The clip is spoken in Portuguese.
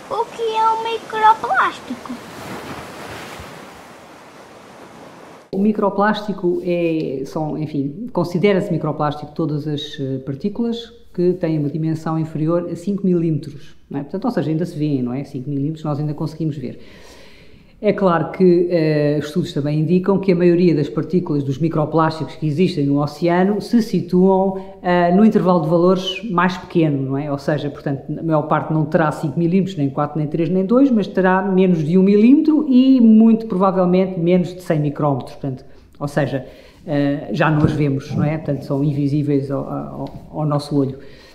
O que é um microplástico? O microplástico enfim, considera-se microplástico todas as partículas que têm uma dimensão inferior a 5 milímetros, não é? Portanto, ou seja, ainda se vê, não é? 5 milímetros nós ainda conseguimos ver. É claro que estudos também indicam que a maioria das partículas dos microplásticos que existem no oceano se situam no intervalo de valores mais pequeno, não é? Ou seja, portanto, a maior parte não terá 5 milímetros, nem 4, nem 3, nem 2, mas terá menos de 1 milímetro e muito provavelmente menos de 100 micrómetros, portanto, ou seja, já não as vemos, não é? Portanto, são invisíveis ao nosso olho.